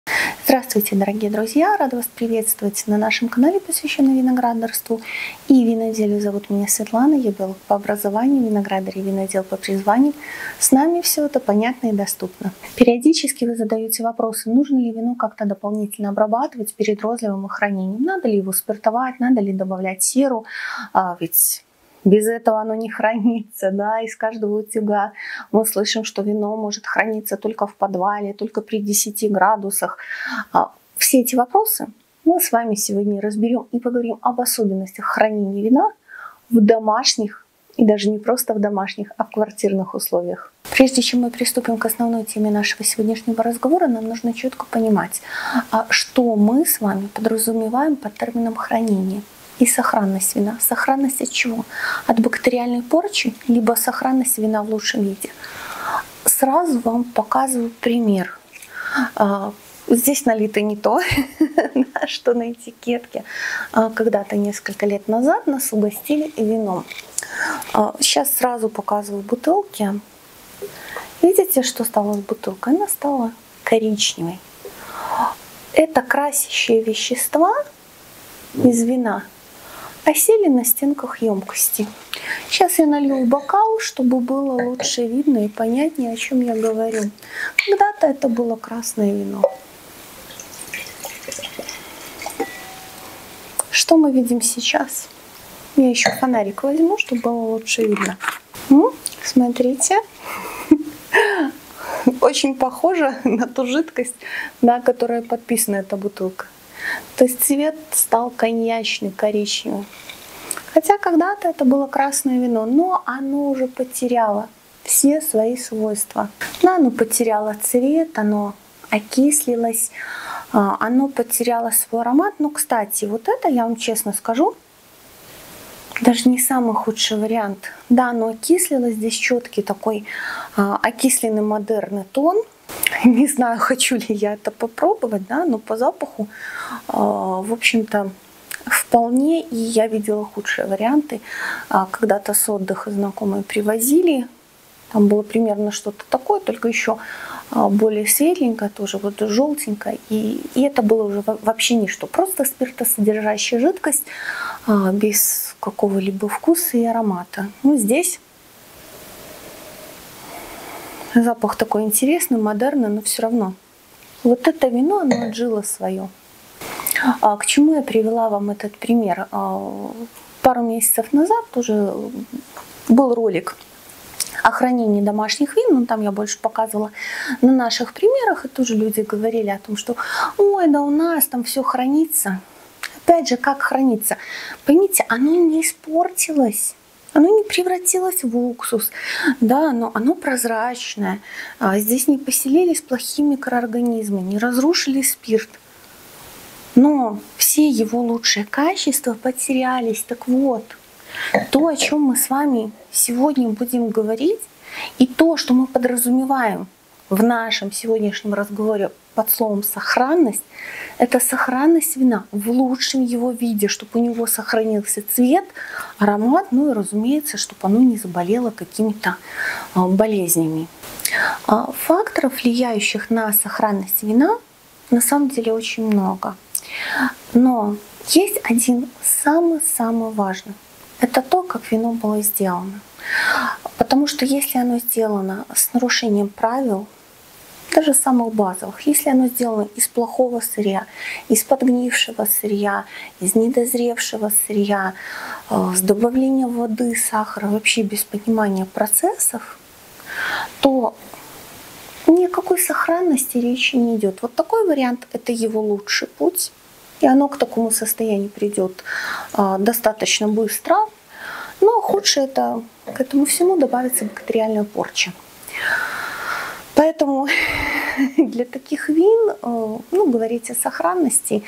Здравствуйте, дорогие друзья! Рада вас приветствовать на нашем канале, посвященном виноградарству и виноделию. Зовут меня Светлана, я биолог по образованию, виноградарь и винодел по призванию. С нами все это понятно и доступно. Периодически вы задаете вопросы, нужно ли вино как-то дополнительно обрабатывать перед розливом и хранением. Надо ли его спиртовать, надо ли добавлять серу, ведь без этого оно не хранится, да, из каждого утюга мы слышим, что вино может храниться только в подвале, только при 10 градусах. Все эти вопросы мы с вами сегодня разберем и поговорим об особенностях хранения вина в домашних, и даже не просто в домашних, а в квартирных условиях. Прежде чем мы приступим к основной теме нашего сегодняшнего разговора, нам нужно четко понимать, что мы с вами подразумеваем под термином хранение. И сохранность вина. Сохранность от чего? От бактериальной порчи, либо сохранность вина в лучшем виде. Сразу вам показываю пример. Здесь налито не то, что на этикетке. Когда-то несколько лет назад нас угостили вином. Сейчас сразу показываю бутылки. Видите, что стало с бутылкой? Она стала коричневой. Это красящие вещества из вина осели на стенках емкости. Сейчас я налью в бокал, чтобы было лучше видно и понятнее, о чем я говорю. Когда-то это было красное вино. Что мы видим сейчас? Я еще фонарик возьму, чтобы было лучше видно. Смотрите. Очень похоже на ту жидкость, на которой подписана эта бутылка. То есть цвет стал коньячный, коричневый. Хотя когда-то это было красное вино, но оно уже потеряло все свои свойства. Да, оно потеряло цвет, оно окислилось, оно потеряло свой аромат. Но, кстати, вот это, я вам честно скажу, даже не самый худший вариант. Да, оно окислилось, здесь четкий такой окисленный модерный тон. Не знаю, хочу ли я это попробовать, да, но по запаху, в общем-то, вполне. И я видела худшие варианты. Когда-то с отдыха знакомые привозили. Там было примерно что-то такое, только еще более светленькое, тоже вот желтенькое. И это было уже вообще ничто. Просто спиртосодержащая жидкость без какого-либо вкуса и аромата. Ну, здесь запах такой интересный, модерный, но все равно. Вот это вино, оно отжило свое. К чему я привела вам этот пример? Пару месяцев назад тоже был ролик о хранении домашних вин, но там я больше показывала на наших примерах, и тоже люди говорили о том, что ой, да у нас там все хранится. Опять же, как хранится? Поймите, оно не испортилось. Оно не превратилось в уксус, да, но оно прозрачное. Здесь не поселились плохие микроорганизмы, не разрушили спирт. Но все его лучшие качества потерялись. Так вот, то, о чем мы с вами сегодня будем говорить, и то, что мы подразумеваем в нашем сегодняшнем разговоре под словом сохранность, это сохранность вина в лучшем его виде, чтобы у него сохранился цвет, аромат, ну и, разумеется, чтобы оно не заболело какими-то болезнями. Факторов, влияющих на сохранность вина, на самом деле очень много. Но есть один самый-самый важный. Это то, как вино было сделано. Потому что если оно сделано с нарушением правил, даже самых базовых, если оно сделано из плохого сырья, из подгнившего сырья, из недозревшего сырья, с добавлением воды, сахара, вообще без понимания процессов, то ни о какой сохранности речи не идет. Вот такой вариант — это его лучший путь, и оно к такому состоянию придет достаточно быстро. Но худше — это к этому всему добавится бактериальная порча. Поэтому для таких вин, говорить о сохранности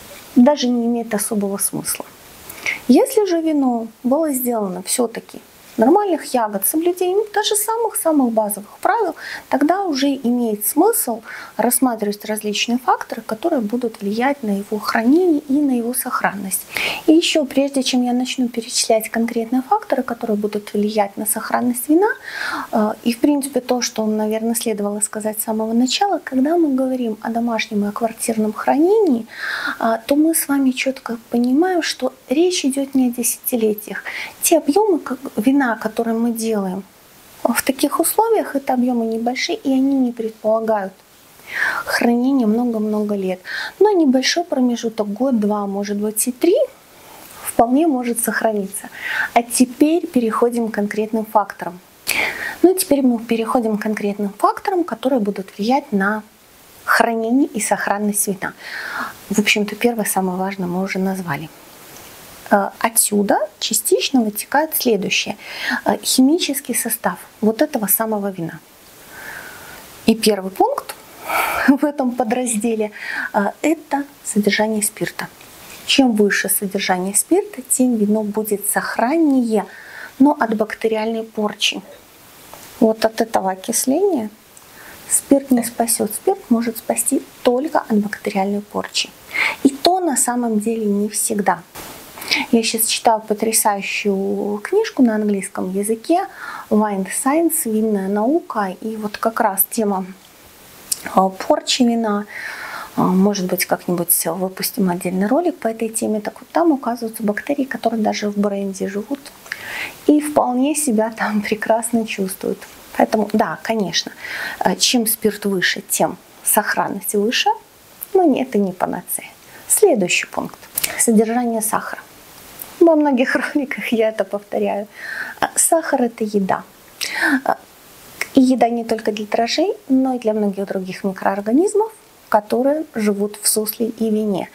даже не имеет особого смысла. Если же вино было сделано все-таки нормальных ягод, соблюдением даже самых-самых базовых правил, тогда уже имеет смысл рассматривать различные факторы, которые будут влиять на его хранение и на его сохранность. И еще, прежде чем я начну перечислять конкретные факторы, которые будут влиять на сохранность вина, и в принципе то, что, наверное, следовало сказать с самого начала, когда мы говорим о домашнем и о квартирном хранении, то мы с вами четко понимаем, что речь идет не о десятилетиях. Те объемы вина, которые мы делаем в таких условиях, это объемы небольшие, и они не предполагают хранение много-много лет. Но небольшой промежуток, год-два, может быть и 3, вполне может сохраниться. А теперь переходим к конкретным факторам. Теперь мы переходим к конкретным факторам, которые будут влиять на хранение и сохранность вина. В общем-то, первое, самое важное мы уже назвали. Отсюда частично вытекает следующее. Химический состав вот этого самого вина. И первый пункт в этом подразделе – это содержание спирта. Чем выше содержание спирта, тем вино будет сохраннее, но от бактериальной порчи. Вот от этого окисления спирт не спасет. Спирт может спасти только от бактериальной порчи. И то на самом деле не всегда. Я сейчас читаю потрясающую книжку на английском языке Wine Science, винная наука, и вот как раз тема порчи вина. Может быть, как-нибудь выпустим отдельный ролик по этой теме. Так вот, там указываются бактерии, которые даже в бренде живут и вполне себя там прекрасно чувствуют. Поэтому, да, конечно, чем спирт выше, тем сохранность выше, но нет, это не панацея. Следующий пункт – содержание сахара. Во многих роликах я это повторяю. Сахар – это еда. И еда не только для дрожжей, но и для многих других микроорганизмов, которые живут в сусле и вине.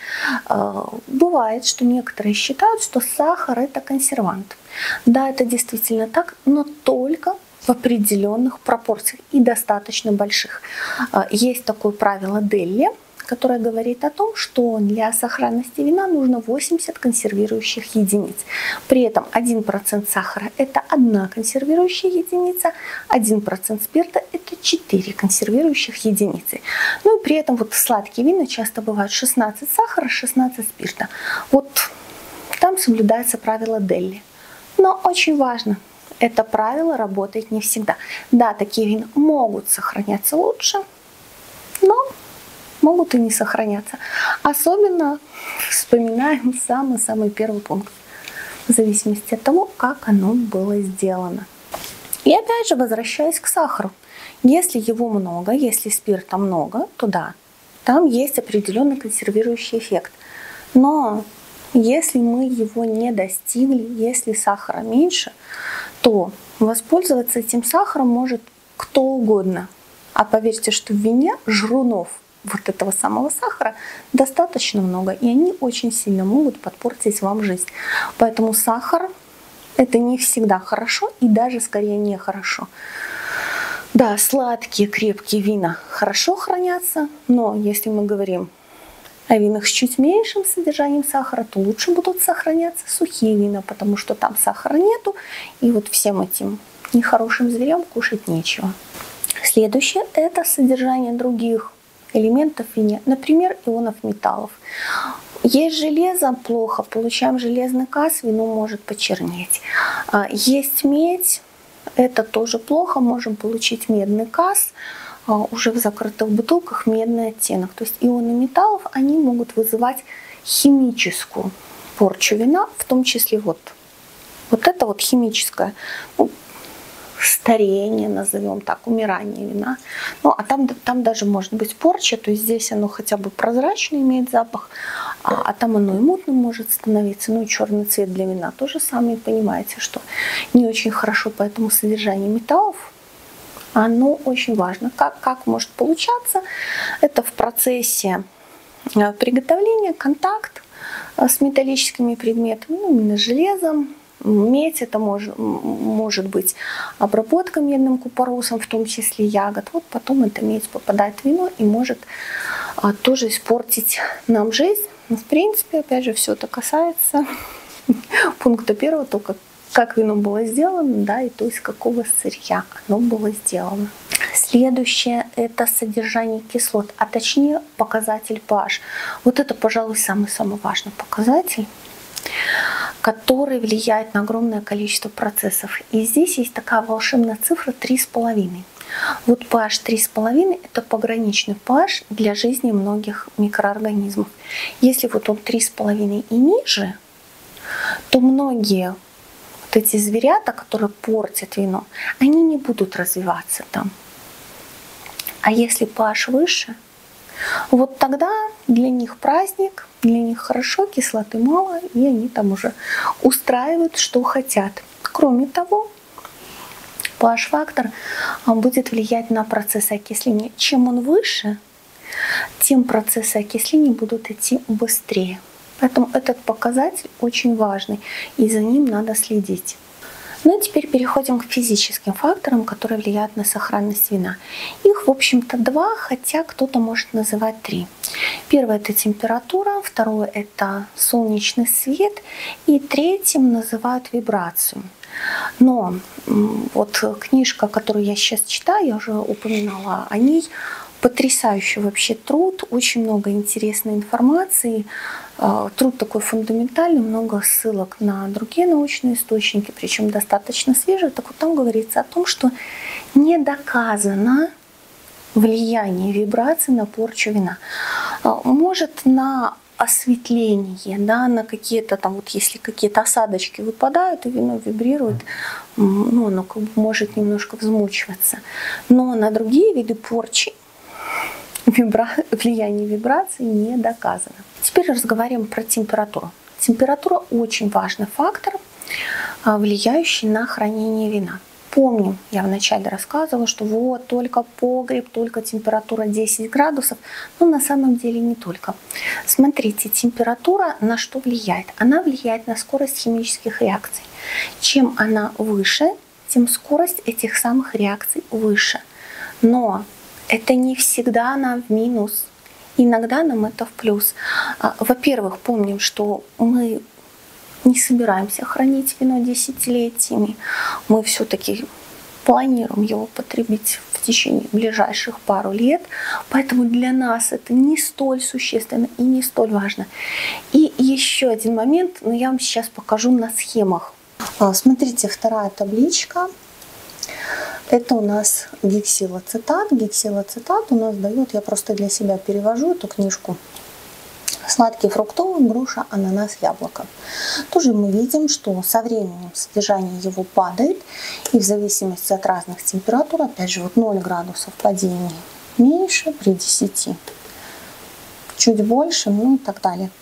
Бывает, что некоторые считают, что сахар – это консервант. Да, это действительно так, но только в определенных пропорциях и достаточно больших. Есть такое правило Делли, которое говорит о том, что для сохранности вина нужно 80 консервирующих единиц. При этом 1% сахара – это 1 консервирующая единица, 1% спирта – это 4 консервирующих единицы. Ну и при этом вот сладкие вина часто бывают 16 сахара, 16 спирта. Вот там соблюдается правило Делли. Но очень важно, это правило работает не всегда. Да, такие вина могут сохраняться лучше, но могут и не сохраняться. Особенно вспоминаем самый-самый первый пункт, в зависимости от того, как оно было сделано. И опять же, возвращаясь к сахару. Если его много, если спирта много, то да, там есть определенный консервирующий эффект. Но если мы его не достигли, если сахара меньше, то воспользоваться этим сахаром может кто угодно. А поверьте, что в вине жрунов вот этого самого сахара достаточно много, и они очень сильно могут подпортить вам жизнь. Поэтому сахар – это не всегда хорошо и даже скорее нехорошо. Да, сладкие крепкие вина хорошо хранятся, но если мы говорим о винах с чуть меньшим содержанием сахара, то лучше будут сохраняться сухие вина, потому что там сахара нету, и вот всем этим нехорошим зверям кушать нечего. Следующее – это содержание других элементов в вине, например, ионов металлов. Есть железо, плохо, получаем железный каз, вино может почернеть. Есть медь, это тоже плохо, можем получить медный каз, уже в закрытых бутылках медный оттенок. То есть ионы металлов, они могут вызывать химическую порчу вина, в том числе вот это вот химическое, старение, назовем так, умирание вина. Ну, а там даже может быть порча, то есть здесь оно хотя бы прозрачный имеет запах, а там оно и мутным может становиться. Ну и черный цвет для вина тоже сами понимаете, что не очень хорошо, поэтому содержание металлов, оно очень важно. Как может получаться? Это в процессе приготовления контакт с металлическими предметами, именно с железом. Медь – это может быть обработка медным купоросом, в том числе ягод. Вот потом эта медь попадает в вино и может тоже испортить нам жизнь. Но в принципе, опять же, все это касается пункта первого, только как вино было сделано, да, и то, из какого сырья оно было сделано. Следующее – это содержание кислот, а точнее показатель pH. Вот это, пожалуй, самый-самый важный показатель, который влияет на огромное количество процессов. И здесь есть такая волшебная цифра 3,5. Вот pH 3,5 – это пограничный pH для жизни многих микроорганизмов. Если вот он 3,5 и ниже, то многие вот эти зверята, которые портят вино, они не будут развиваться там. А если pH выше, вот тогда для них праздник, для них хорошо, кислоты мало, и они там уже устраивают, что хотят. Кроме того, pH-фактор будет влиять на процессы окисления. Чем он выше, тем процессы окисления будут идти быстрее. Поэтому этот показатель очень важный, и за ним надо следить. Ну и теперь переходим к физическим факторам, которые влияют на сохранность вина. Их, в общем-то, 2, хотя кто-то может называть 3. Первое – это температура, второе – это солнечный свет, и третьим называют вибрацию. Но вот книжка, которую я сейчас читаю, я уже упоминала о ней, потрясающий вообще труд, очень много интересной информации. Труд такой фундаментальный, много ссылок на другие научные источники, причем достаточно свежие. Так вот там говорится о том, что не доказано влияние вибраций на порчу вина. Может на осветление, да, на какие-то там, вот если какие-то осадочки выпадают, и вино вибрирует, ну, оно как бы может немножко взмучиваться. Но на другие виды порчи влияние вибраций не доказано. Теперь разговариваем про температуру. Температура очень важный фактор, влияющий на хранение вина. Помним, я вначале рассказывала, что вот только погреб, только температура 10 градусов, но на самом деле не только. Смотрите, температура на что влияет? Она влияет на скорость химических реакций. Чем она выше, тем скорость этих самых реакций выше. Но это не всегда нам в минус. Иногда нам это в плюс. Во-первых, помним, что мы не собираемся хранить вино десятилетиями. Мы все-таки планируем его потребить в течение ближайших пару лет. Поэтому для нас это не столь существенно и не столь важно. И еще один момент, но я вам сейчас покажу на схемах. Смотрите, вторая табличка. Это у нас гексилацетат. Гексилацетат у нас дает, я просто для себя перевожу эту книжку, сладкий фруктовый, груша, ананас, яблоко. Тоже мы видим, что со временем содержание его падает, и в зависимости от разных температур, опять же, вот 0 градусов падения меньше при 10, чуть больше, ну и так далее.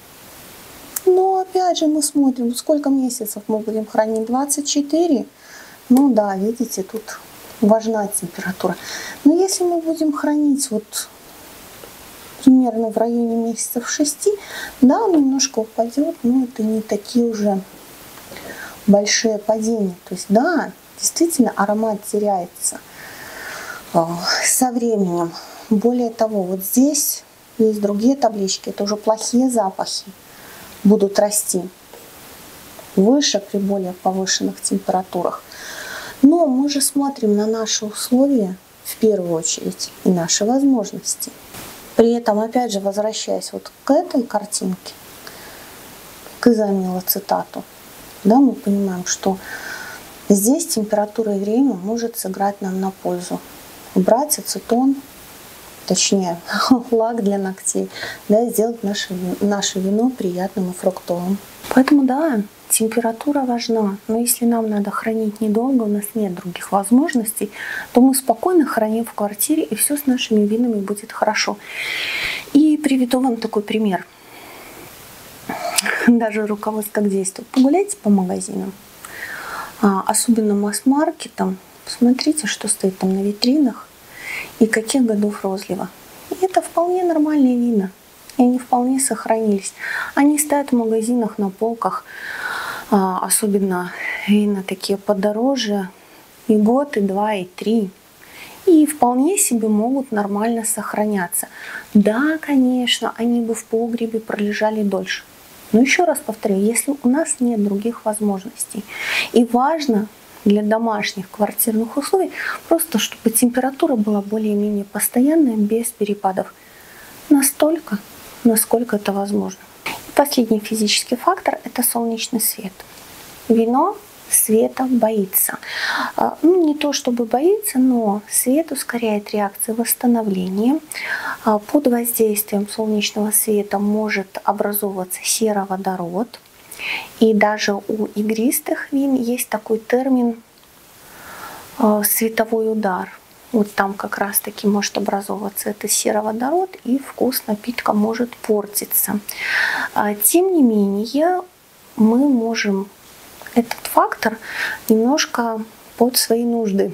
Но опять же мы смотрим, сколько месяцев мы будем хранить, 24. Ну да, видите, тут важна температура. Но если мы будем хранить вот примерно в районе месяцев 6, да, он немножко упадет, но это не такие уже большие падения. То есть да, действительно аромат теряется со временем. Более того, вот здесь есть другие таблички, это уже плохие запахи будут расти выше при более повышенных температурах. Но мы же смотрим на наши условия в первую очередь и наши возможности. При этом, опять же, возвращаясь вот к этой картинке, к изомилацетату, да, мы понимаем, что здесь температура и время может сыграть нам на пользу. Убрать ацетон, точнее лак для ногтей, да, и сделать наше вино приятным и фруктовым. Поэтому да, температура важна, но если нам надо хранить недолго, у нас нет других возможностей, то мы спокойно храним в квартире, и все с нашими винами будет хорошо. И приведу вам такой пример. Даже руководство к действию. Погуляйте по магазинам, особенно масс-маркетам, посмотрите, что стоит там на витринах и каких годов розлива. И это вполне нормальные вина. И они вполне сохранились. Они стоят в магазинах на полках, особенно вина такие подороже, и год, и 2, и 3. И вполне себе могут нормально сохраняться. Да, конечно, они бы в погребе пролежали дольше. Но еще раз повторю, если у нас нет других возможностей, и важно для домашних квартирных условий просто, чтобы температура была более-менее постоянная, без перепадов, настолько, насколько это возможно. И последний физический фактор – это солнечный свет. Вино света боится. Ну, не то чтобы боится, но свет ускоряет реакции восстановления. Под воздействием солнечного света может образовываться сероводород. И даже у игристых вин есть такой термин световой удар. Вот там как раз таки может образовываться это сероводород, и вкус напитка может портиться. Тем не менее, мы можем этот фактор немножко под свои нужды,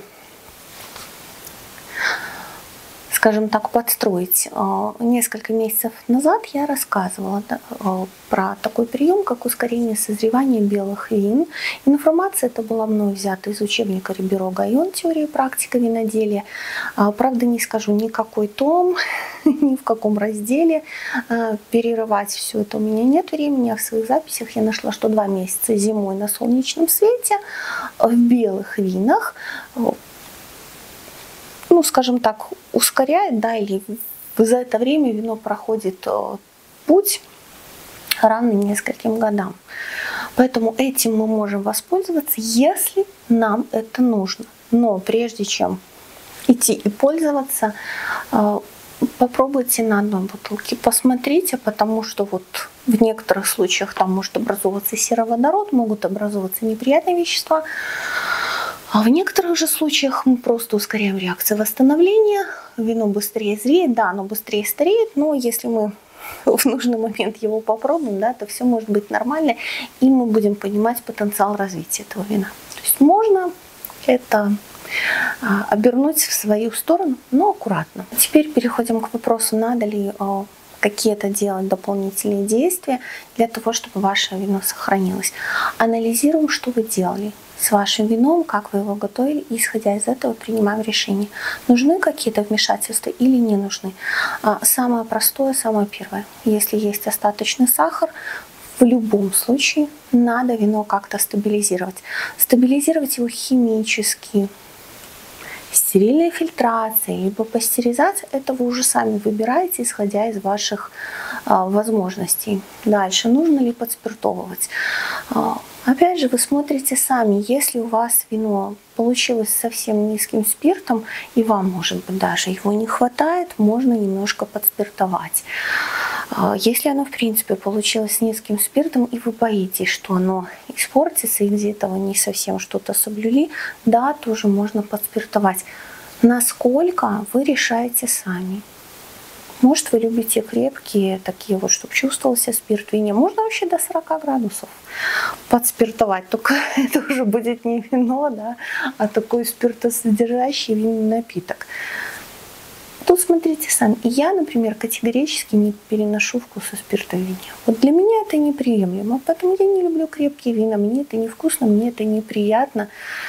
скажем так, подстроить. Несколько месяцев назад я рассказывала про такой прием, как ускорение созревания белых вин. Информация эта была мной взята из учебника Риберо Гайон «Теория и практика виноделия». Правда, не скажу ни какой том, ни в каком разделе. Перерывать все это у меня нет времени. А в своих записях я нашла, что 2 месяца зимой на солнечном свете в белых винах, ну, скажем так, ускоряет, да, или за это время вино проходит путь равный нескольким годам. Поэтому этим мы можем воспользоваться, если нам это нужно. Но прежде чем идти и пользоваться, попробуйте на одной бутылке, посмотрите, потому что вот в некоторых случаях там может образовываться сероводород, могут образовываться неприятные вещества. А в некоторых же случаях мы просто ускоряем реакцию восстановления, вино быстрее зреет, да, оно быстрее стареет, но если мы в нужный момент его попробуем, да, то все может быть нормально, и мы будем понимать потенциал развития этого вина. То есть можно это обернуть в свою сторону, но аккуратно. Теперь переходим к вопросу, надо ли какие-то делать дополнительные действия для того, чтобы ваше вино сохранилось. Анализируем, что вы делали с вашим вином, как вы его готовили, и исходя из этого принимаем решение, нужны какие-то вмешательства или не нужны. Самое простое, самое первое. Если есть остаточный сахар, в любом случае надо вино как-то стабилизировать. Стабилизировать его химически, стерильной фильтрацией, либо пастеризацией, это вы уже сами выбираете, исходя из ваших возможностей. Дальше, нужно ли подспиртовывать? Опять же, вы смотрите сами, если у вас вино получилось совсем низким спиртом, и вам, может быть, даже его не хватает, можно немножко подспиртовать. Если оно, в принципе, получилось низким спиртом, и вы боитесь, что оно испортится, и где-то вы не совсем что-то соблюли, да, тоже можно подспиртовать. Насколько вы решаете сами. Может, вы любите крепкие, такие вот, чтобы чувствовался спирт в вине. Можно вообще до 40 градусов подспиртовать, только это уже будет не вино, да, а такой спиртосодержащий винный напиток. Тут смотрите сами. Я, например, категорически не переношу вкуса спирта в вине. Вот для меня это неприемлемо, поэтому я не люблю крепкие вина. Мне это невкусно, мне это неприятно.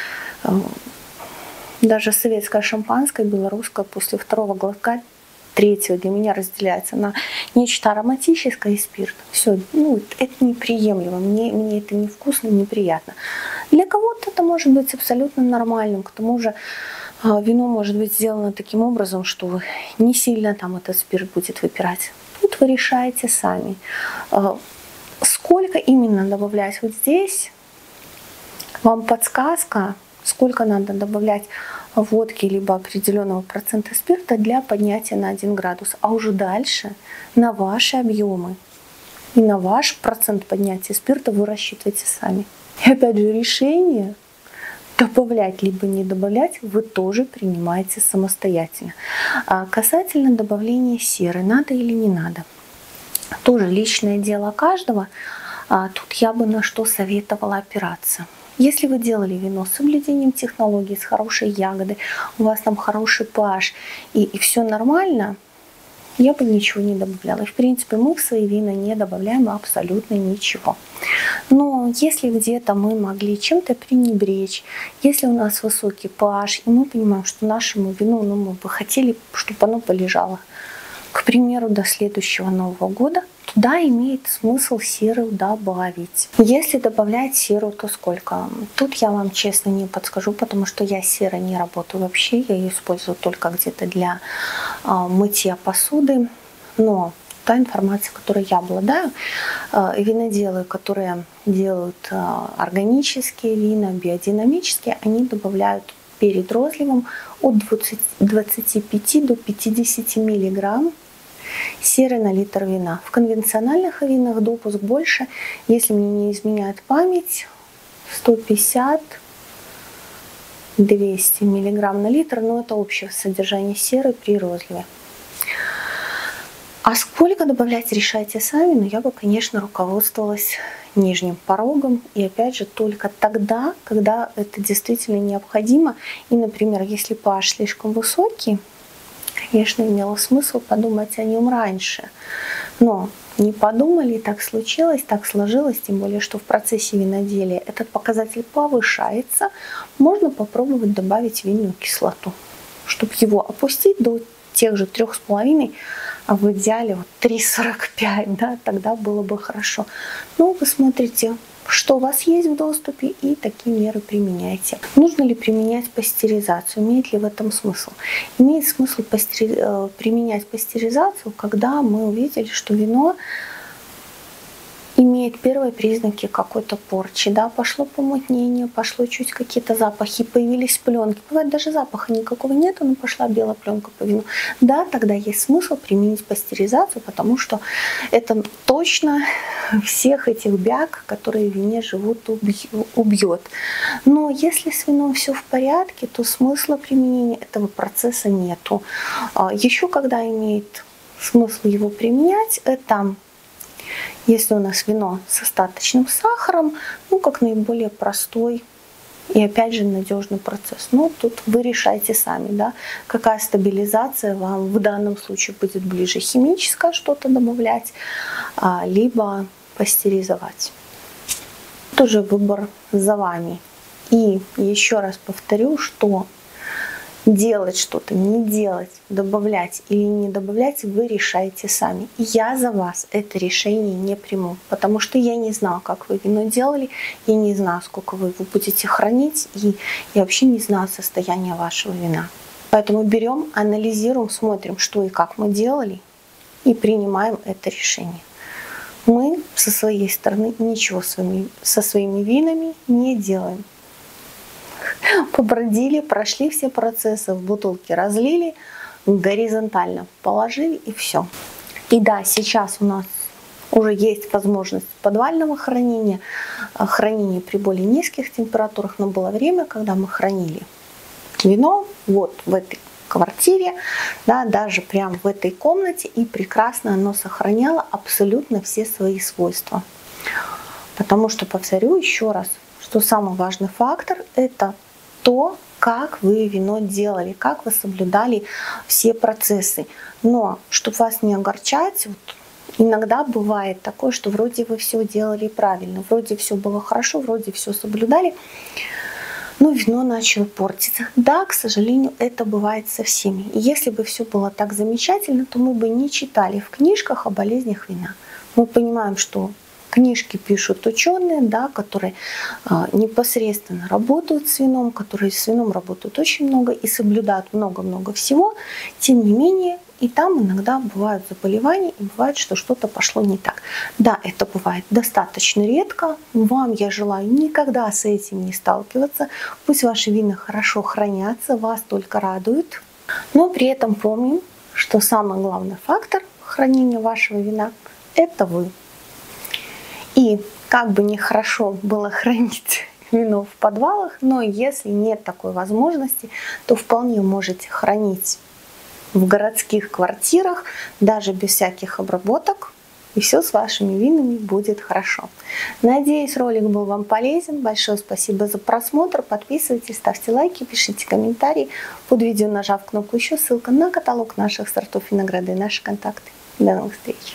Даже советское шампанское, белорусское, после 2-го глотка, 3-го для меня разделяется на нечто ароматическое и спирт. Все, ну, это неприемлемо, мне это невкусно, неприятно. Для кого-то это может быть абсолютно нормальным, к тому же вино может быть сделано таким образом, что не сильно там этот спирт будет выпирать. Тут вы решаете сами. Сколько именно добавлять вот здесь, вам подсказка, сколько надо добавлять водки либо определенного процента спирта для поднятия на 1 градус. А уже дальше на ваши объемы и на ваш процент поднятия спирта вы рассчитываете сами. И опять же, решение добавлять либо не добавлять вы тоже принимаете самостоятельно. Касательно добавления серы, надо или не надо, тоже личное дело каждого. Тут я бы на что советовала опираться. Если вы делали вино с соблюдением технологий, с хорошей ягодой, у вас там хороший pH и все нормально, я бы ничего не добавляла. И в принципе мы в свои вина не добавляем абсолютно ничего. Но если где-то мы могли чем-то пренебречь, если у нас высокий pH, и мы понимаем, что нашему вину мы бы хотели, чтобы оно полежало к примеру, до следующего Нового года, туда имеет смысл серу добавить. Если добавлять серу, то сколько? Тут я вам честно не подскажу, потому что я с серой не работаю вообще, я ее использую только где-то для мытья посуды. Но та информация, которой я обладаю, виноделы, которые делают органические вина, биодинамические, они добавляют перед розливом от 25 до 50 миллиграмм серы на литр вина. В конвенциональных винах допуск больше, если мне не изменяет память, 150-200 миллиграмм на литр, но это общее содержание серы при розливе. А сколько добавлять, решайте сами, но я бы, конечно, руководствовалась нижним порогом. И опять же, только тогда, когда это действительно необходимо. И, например, если pH слишком высокий, конечно, имело смысл подумать о нем раньше. Но не подумали, так случилось, так сложилось, тем более, что в процессе виноделия этот показатель повышается. Можно попробовать добавить винную кислоту, чтобы его опустить до тех же 3,5, а в идеале вот 3,45, да, тогда было бы хорошо. Ну, вы смотрите, что у вас есть в доступе, и такие меры применяйте. Нужно ли применять пастеризацию? Имеет ли в этом смысл? Имеет смысл применять пастеризацию, когда мы увидели, что вино имеет первые признаки какой-то порчи, да, пошло помутнение, пошло чуть какие-то запахи, появились пленки. Бывает, даже запаха никакого нету, но пошла белая пленка по вину. Да, тогда есть смысл применить пастеризацию, потому что это точно всех этих бяг, которые в вине живут, убьет. Но если с вином все в порядке, то смысла применения этого процесса нету. Еще когда имеет смысл его применять, это если у нас вино с остаточным сахаром, ну, как наиболее простой и, опять же, надежный процесс. Но тут вы решайте сами, да, какая стабилизация вам в данном случае будет ближе: химическое что-то добавлять, либо пастеризовать. Тоже выбор за вами. И еще раз повторю, что делать что-то, не делать, добавлять или не добавлять, вы решаете сами. Я за вас это решение не приму, потому что я не знаю, как вы вино делали, я не знаю, сколько вы его будете хранить, и я вообще не знаю состояние вашего вина. Поэтому берем, анализируем, смотрим, что и как мы делали, и принимаем это решение. Мы со своей стороны ничего со своими винами не делаем. Побродили, прошли все процессы, в бутылке разлили, горизонтально положили, и все. И да, сейчас у нас уже есть возможность подвального хранения, хранения при более низких температурах, но было время, когда мы хранили вино вот в этой квартире, да, даже прямо в этой комнате, и прекрасно оно сохраняло абсолютно все свои свойства. Потому что, повторю еще раз, что самый важный фактор — это то, как вы вино делали, как вы соблюдали все процессы. Но, чтобы вас не огорчать, вот иногда бывает такое, что вроде вы все делали правильно, вроде все было хорошо, вроде все соблюдали, но вино начало портиться. Да, к сожалению, это бывает со всеми. И если бы все было так замечательно, то мы бы не читали в книжках о болезнях вина. Мы понимаем, что книжки пишут ученые, да, которые непосредственно работают с вином, которые с вином работают очень много и соблюдают много-много всего. Тем не менее, и там иногда бывают заболевания, и бывает, что что-то пошло не так. Да, это бывает достаточно редко. Вам я желаю никогда с этим не сталкиваться. Пусть ваши вина хорошо хранятся, вас только радуют. Но при этом помним, что самый главный фактор хранения вашего вина — это вы. И как бы нехорошо было хранить вино в подвалах, но если нет такой возможности, то вполне можете хранить в городских квартирах, даже без всяких обработок, и все с вашими винами будет хорошо. Надеюсь, ролик был вам полезен. Большое спасибо за просмотр. Подписывайтесь, ставьте лайки, пишите комментарии. Под видео, нажав кнопку «Еще», ссылка на каталог наших сортов винограда и наши контакты. До новых встреч!